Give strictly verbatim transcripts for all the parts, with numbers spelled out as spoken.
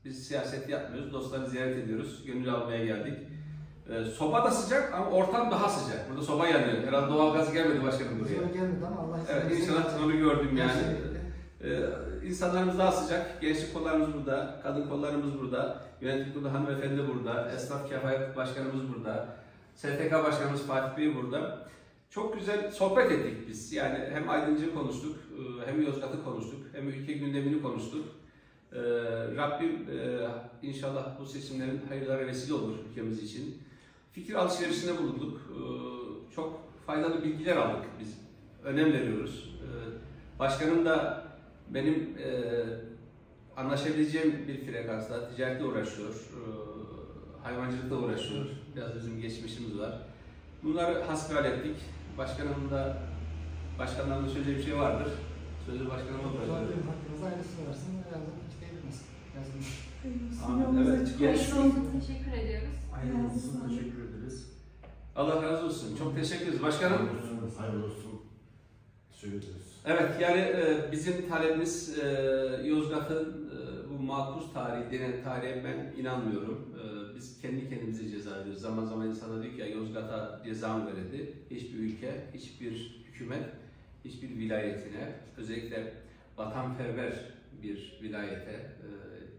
Biz siyaset yapmıyoruz, dostları ziyaret ediyoruz, gönül almaya geldik. Ee, soba da sıcak ama ortam daha sıcak. Burada soba yanıyor. Herhalde doğalgaz gelmedi başkanım buraya. Soba gelmedi ama Allah evet, inşallah onu gördüm yani. Ee, insanlarımız daha sıcak. Gençlik kollarımız burada, kadın kollarımız burada, yönetim kurulu hanımefendi burada, esnaf kefalet başkanımız burada, S T K başkanımız Fatih Bey burada. Çok güzel sohbet ettik biz. Yani hem Aydıncı'yı konuştuk, hem Yozgat'ı konuştuk, hem ülke gündemini konuştuk. Ee, Rabbim e, inşallah bu seçimlerin hayırlara vesile olur ülkemiz için. Fikir alışverişinde bulunduk. Ee, çok faydalı bilgiler aldık biz. Önem veriyoruz. Ee, başkanım da benim e, anlaşabileceğim bir frekansta ticaretle uğraşıyor, e, hayvancılıkla uğraşıyor. Biraz bizim geçmişimiz var. Bunları hasbihal ettik. Başkanım da, başkanlarımın söyleyeceği bir şey vardır. Sözü başkanıma bırakıyorum. Hakkınızda aynısını versin. Yazdım, hiç değilmez. Yazdım. Evet, gençlik. Teşekkür ediyoruz. Aynen olsun, teşekkür ederiz. Allah razı olsun. Çok teşekkür ederiz. Başkanım. Hayırlı olsun. Teşekkür ederiz. Evet, yani e, bizim talebimiz e, Yozgat'ın e, bu makus tarihi denen tarihe ben inanmıyorum. E, biz kendi kendimize ceza veriyoruz. Zaman zaman insana diyor ki ya Yozgat'a ceza mı verildi? Hiçbir ülke, hiçbir hükümet, hiçbir vilayetine, özellikle vatanperver bir vilayete e,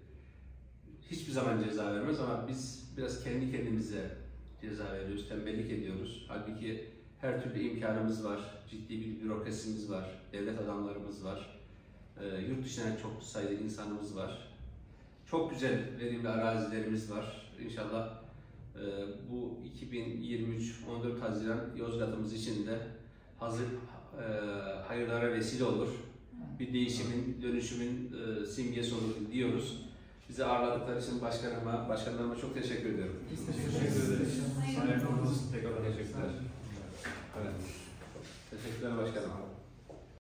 hiçbir zaman ceza vermez ama biz biraz kendi kendimize ceza veriyoruz, tembellik ediyoruz. Halbuki her türlü imkanımız var, ciddi bir bürokrasimiz var, devlet adamlarımız var, e, yurt dışından çok sayıda insanımız var. Çok güzel verimli arazilerimiz var. İnşallah e, bu iki bin yirmi üç on dört Haziran Yozgat'ımız için de hazır e, hayırlara vesile olur. Bir değişimin, dönüşümün e, simgesi olur diyoruz. Bizi ağırladıkları için başkanıma, başkanlarıma çok teşekkür ediyorum. Biz teşekkür ederiz. Hayırlı olsun. Tekrar Teşekkürler. Evet. Teşekkürler başkanım.